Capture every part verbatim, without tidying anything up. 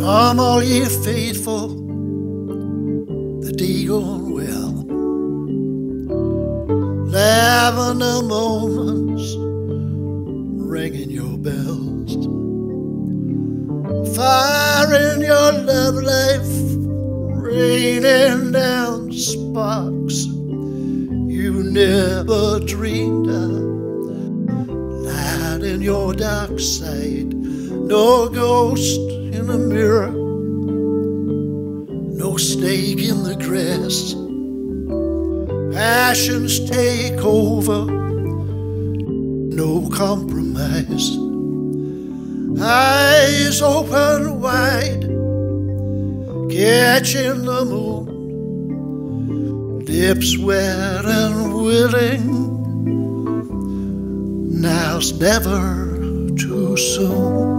Come all ye faithful, the day gone well. Lavender moments, ringing your bells. Fire in your love life, raining down sparks you never dreamed of. Light in your dark side, no ghost in the mirror, no snake in the grass. Passions take over, no compromise. Eyes open wide, catching the moon. Lips wet and willing, now's never too soon.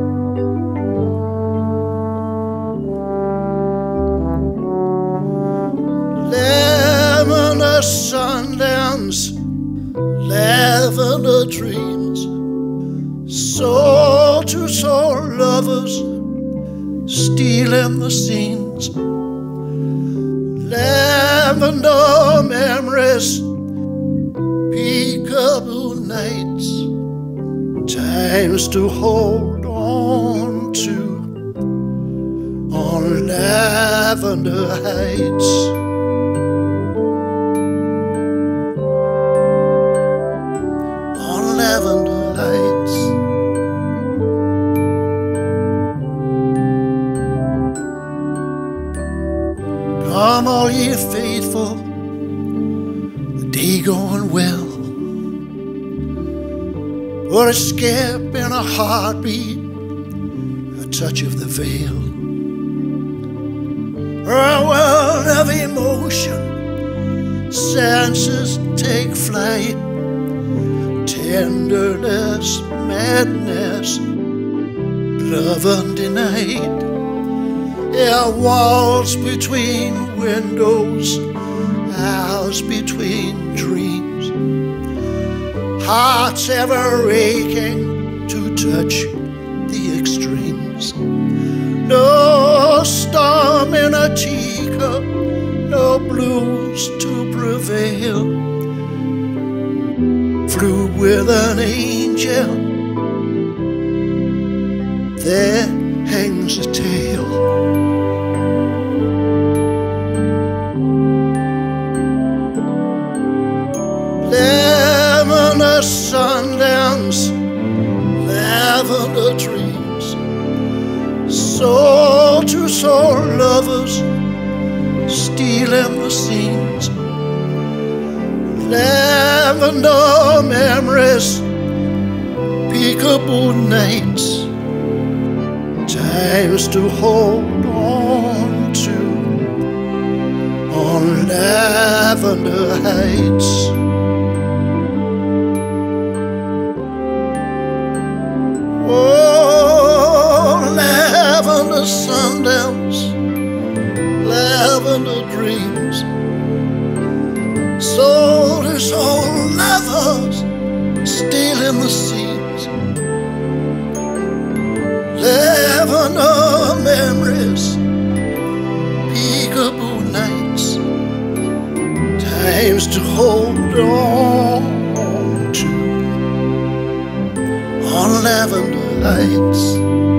Lavender sundowns, lavender dreams, soul to soul lovers stealing the scenes. Lavender memories, peekaboo nights, times to hold on to on Lavender Heights. Lavender Heights. Come all ye faithful, the day going well. Put a skip in a heartbeat, a touch of the veil. A world of emotion, senses take flight. Tenderness, madness, love undenied. Yeah, walls between windows, hours between dreams. Hearts ever aching to touch the extremes. No storm in a teacup, no blues to prevail. Flew with an angel, there hangs a tale. Lavender sundowns, lavender dreams, soul to soul lovers stealing the scenes. Lavender memories, peekaboo nights, times to hold on to on Lavender Heights. Oh, lavender sundowns, lavender dreams, soul to soul lovers stealing the scenes. Lavender memories, peekaboo nights, times to hold on to on Lavender Heights.